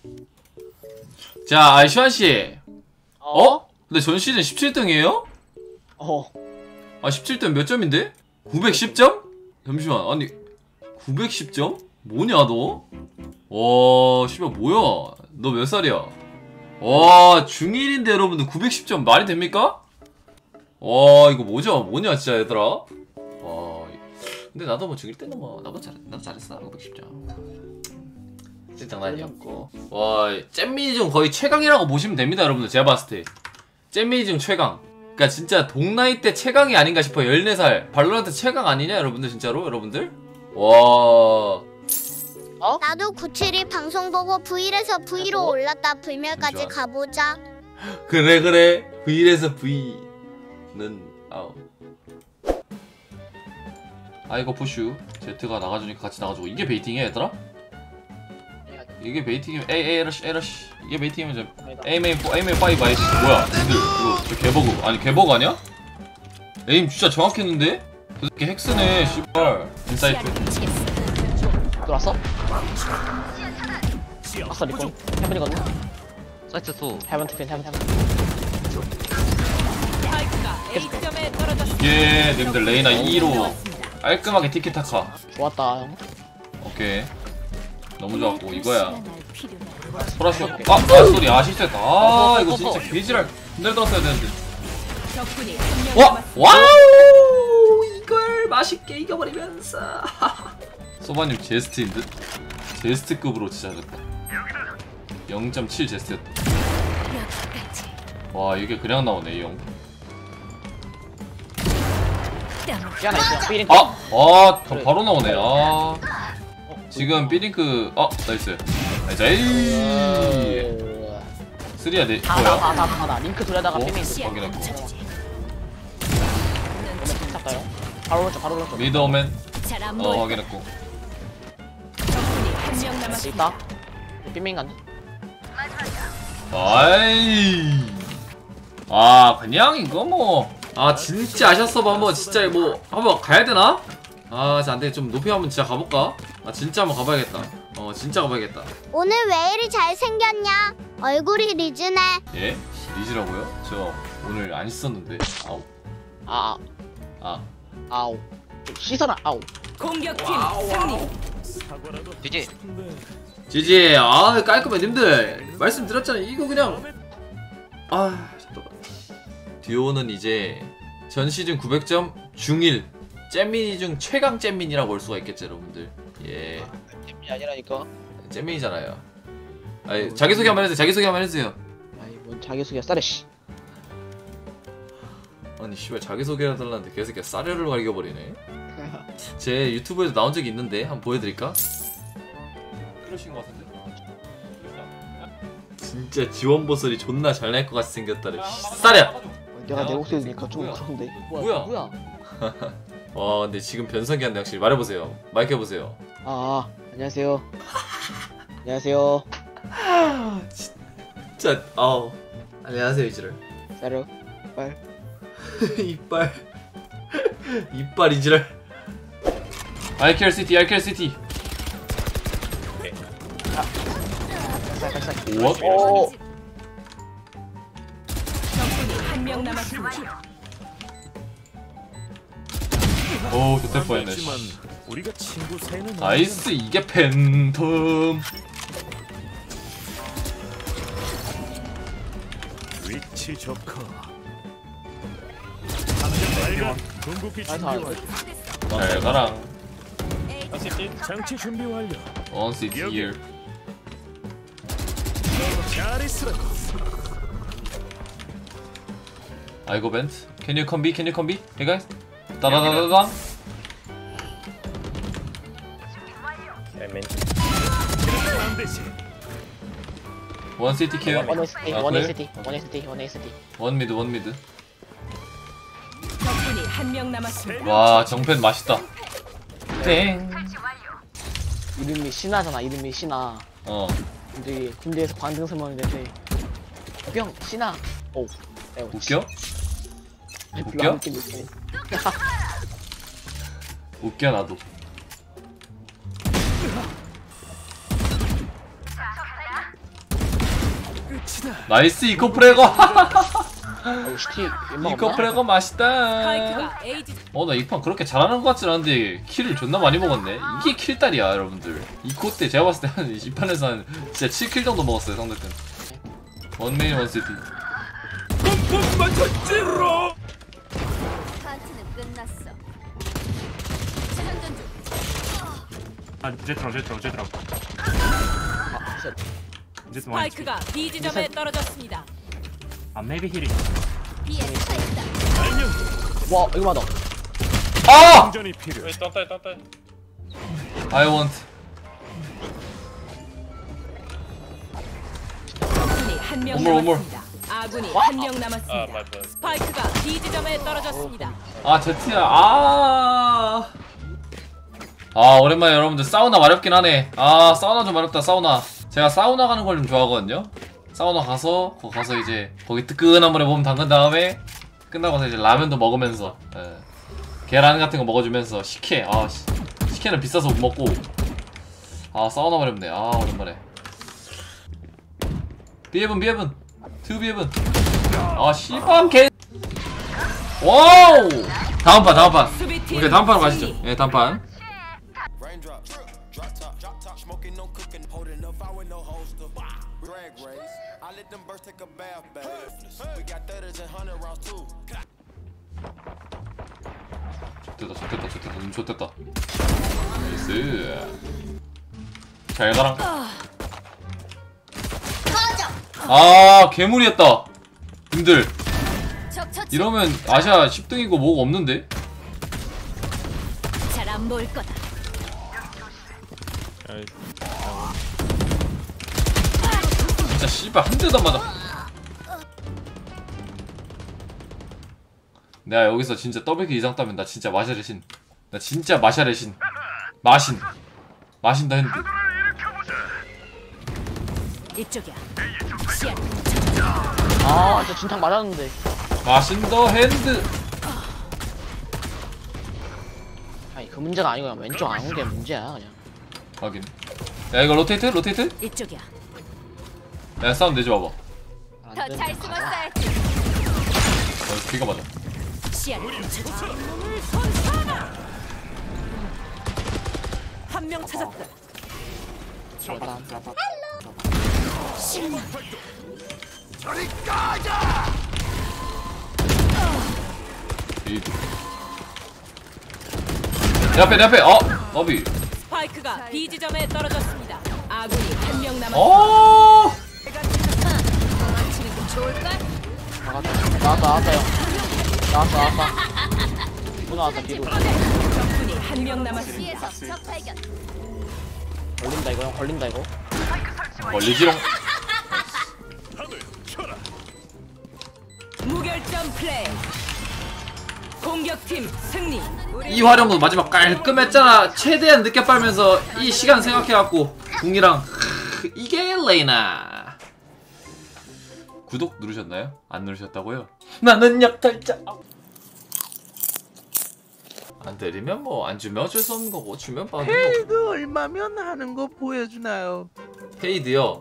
자, 시환씨. 근데 전 시즌 17등이에요? 아, 17등 몇 점인데? 910점? 잠시만, 아니 910점? 뭐냐 너? 와, 씨발 뭐야? 너 몇 살이야? 와, 중1인데 여러분들 910점 말이 됩니까? 와, 이거 뭐죠? 뭐냐 진짜 얘들아? 와, 근데 나도 뭐 중1 때는 뭐 나도 잘했어. 910점 장난이었고. 와, 잼민이 중 거의 최강이라고 보시면 됩니다 여러분들. 제가 봤을 때 잼민이 중 최강. 그니까 진짜 동나이 때 최강이 아닌가 싶어요. 14살 발로란트 최강 아니냐 여러분들? 진짜로 여러분들? 와, 나도 972 방송 보고 V1에서 V로 올랐다. 불멸까지 가보자. 그래 V1에서 V는 아우. 이거 푸슈 Z가 나가주니까 같이 나가주고. 이게 베이팅이야 얘들아? 이게 베이팅이면 에러시 이게 베이팅이면 좀 에이메인 5 아이씨. 뭐야 니들 이거 저 개버그 아니 개버그 아니야? 에임 진짜 정확했는데? 저 새끼 핵스네 씨발. 인사이트 들어왔어? 아싸 리콘 해븐이거든? 사이트 소 해븐 티핀 해븐 이게 님들 레이나 2로 깔끔하게 티키타카. 좋았다 형. 오케이 너무 좋았고. 이거야 소라시. 소리 실수했다. 이거 진짜 개지랄 군대를 들었어야 되는데. 와우, 이걸 맛있게 이겨버리면서. 소바님 제스트인 듯? 제스트급으로 진짜 잘했다. 0.7 제스트였다. 와, 이게 그냥 나오네 이 형. 삐하나 있어 삐링 바로 나오네. 지금 삐링크. 나이스. 나이스. 3야 네. 뭐야? 다 링크 돌려다가 삐링 확인했고. 오면 탑가요? 바로 오른쪽 미드 오멘. 확인했고. 있다 삐밍 간다. 그냥 이거 뭐. 진짜 아셨어. 한번 진짜 뭐 한번 가야 되나? 진짜 안돼. 좀 높이 한번 진짜 가볼까? 진짜 한번 가봐야겠다. 진짜 가봐야겠다. 오늘 왜 이리 잘생겼냐? 얼굴이 리즈네. 예? 리즈라고요? 저 오늘 안 씻었는데. 아우 시선아 아우. 공격팀 승리. GG. 지지. 깔끔해 님들. 말씀드렸잖아요. 이거 그냥 잠깐만. 듀오는 이제 전 시즌 900점 중1 잼민이 중 최강 잼민이라고 볼 수가 있겠죠 여러분들. 예. 잼민이 아니라니까. 잼민이잖아요. 자기소개 한번 해주세요. 뭔 자기소개야 싸레씨. 아니 씨발 자기소개 해달라는데 개새끼 싸려를 갈겨버리네. 제 유튜브에도 나온 적이 있는데 한번 보여드릴까? 그러신 것 같은데? 진짜 지원보설이 존나 잘날 것 같이 생겼다래. 싸려! 내가 내 목소리 들으니까 좀 그런데. 뭐야? 와, 근데 지금 변성기 한데 확실히 말해보세요. 마이크 해보세요. 안녕하세요. 안녕하세요. 진짜 안녕하세요 이지랄. 싸려 빨 이빨 이지랄. 알켈 시티 우와. 한명 남았습니다. 좋대 뻔했네. 나이스. 이게 팬텀. 위치 좋고. 잘 가라. 장치 준비 완료. 원시티 here. 잘 있으라고. 아이고 벤트. Can you come B? Hey guys. 따다다다다. 원 시티 킬. 원 ST. 원 미드. 적군이 한명 남았습니다. 와, 정팬 맛있다. 땡. 이름이 신하잖아. 이름이 신하. 근데 군대에서 관등 설명인데 뿅 신하. 웃겨? 웃겨? 웃겨 나도. 나이스 이코 프레거. 시티 웬만 이코 없나? 프레거 맛있다. 스파이크가 A 지 나 이 판 그렇게 잘하는 것 같진 않은데 킬을 존나 많이 먹었네. 이게 킬딸이야 여러분들. 이코 때 제가 봤을 때 이 판에서 한 진짜 7킬 정도 먹었어요 상대편. 원메인 원시티. 파티는 끝났어. 아 제트랑 스파이크가 B 지점에 떨어졌습니다. 아 maybe 힐이 B에 스파이크다. 와 이거 맞아. 아! 충전이 필요해. I want. 적군이 한 명 오물, 오물. 남았습니다. 아군이 한 명 남았습니다. 스파이크가 B 지점에 떨어졌습니다. 아 제트야. 아 오랜만에 여러분들 사우나 마렵긴 하네. 아 사우나 좀 마렵다 사우나. 제가 사우나 가는 걸 좀 좋아하거든요. 사우나 가서 거기 가서 이제 거기 뜨끈한 물에 몸 담근 다음에 끝나고서 이제 라면도 먹으면서 계란 같은 거 먹어주면서 식혜. 식혜는 비싸서 못 먹고. 사우나 마렵네. 오랜만에. 비에븐 투 비에븐. 씨발 개. 와우. 다음 판. 수비팀 오케이 다음 판 가시죠. 승리. 예 다음 판. 좋됐다 눈 좋됐다. 나이스. 잘 가라. 괴물이었다 님들. 이러면 아시아 10등이고 뭐가 없는데? 잘 안 보일 거다. 진짜 씨발 한 대도 안 맞아. 내가 여기서 진짜 더블킬 이상 따면 나 진짜 마샬의 신. 나 진짜 마샬의 신. 마신다 핸드. 이쪽이야. 시야. 저 진탕 맞았는데. 마신더 핸드. 아니 그 문제가 아니고 그냥 왼쪽 안 온 게 문제야 그냥. 확인. 야 이거 로테이트? 이쪽이야. 야 사운드 내지 마봐. 안 된다. 숨었어야지. 귀가 맞아. 시야를 한 명 찾았다. 실명. 에이드. 내 앞에. 너비. 스파이크가 B 지점에 떨어졌습니다. 아군이 한 명 남았습니다. 도망치는 게 좋을걸? 나왔다. 또 나왔다 뒤로. 적군이 한 명 남았습니다. 뒤에서 적 발견. 걸린다 이거. 걸리지롱. 무결점 플레이. 공격팀 승리. 이 활용도 마지막 깔끔했잖아. 최대한 늦게 빨면서 이 시간 생각해갖고 궁이랑 이게 레이나. 구독 누르셨나요? 안 누르셨다고요? 나는 약탈자. 안 때리면 뭐 안 주면 어쩔 수 없는 거고 주면 받는 거고. 페이드 얼마면 하는 거 보여주나요? 페이드요?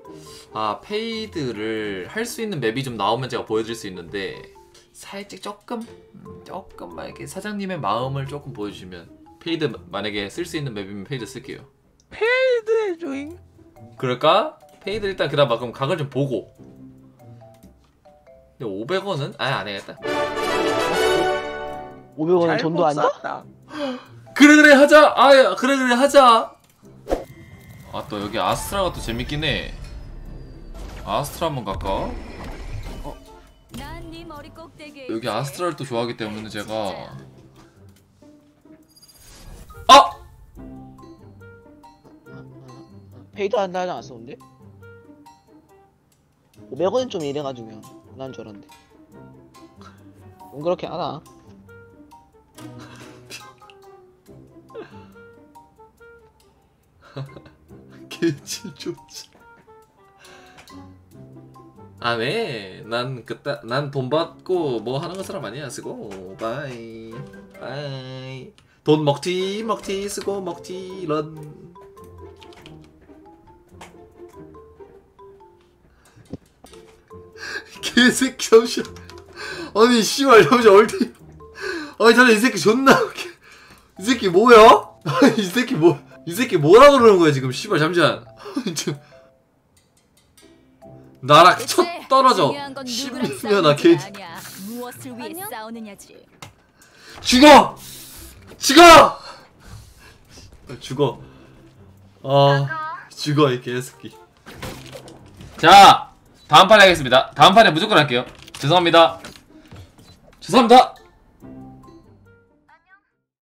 페이드를 할 수 있는 맵이 좀 나오면 제가 보여드릴 수 있는데 살짝 조금만 이렇게 사장님의 마음을 조금 보여주시면 페이드 만약에 쓸 수 있는 맵이면 페이드 쓸게요. 페이드 해줘잉. 그럴까? 페이드 일단 그다음 그럼 각을 좀 보고. 근데 500원은? 안 해야겠다. 500원은 돈도 아니다? 쌌다. 그래 하자. 그래 하자. 또 여기 아스트라가 또 재밌긴 해. 아스트라 한번 갈까? 난네 머리 꼭대기에 여기 아스트라를 또 좋아하기 때문에 제가 페이드 한다 하지 않았어 근데? 500원은 좀 이래가지고 그냥 난 줄 알았는데. 좀 그렇게 하나? 개질 좋지. 왜? 난 돈 받고 뭐 하는 거 사람 아니야. 쓰고 바이. 돈 먹튀 쓰고 먹튀 런. 개새끼 잠시만. 아니 씨발 잠시만 얼티. 아니 자네 이 새끼 존나 웃겨. 이 새끼 뭐야? 아니 이 새끼 뭐라 그러는 거야 지금 씨발 잠시만. 지금 나랑 첫 떨어져 16년아 개. 무엇을 위해 싸우느냐지. 죽어! 죽어! 죽어. 죽어 이 개새끼. 자 다음 판에 하겠습니다. 다음 판에 무조건 할게요. 죄송합니다. 죄송합니다.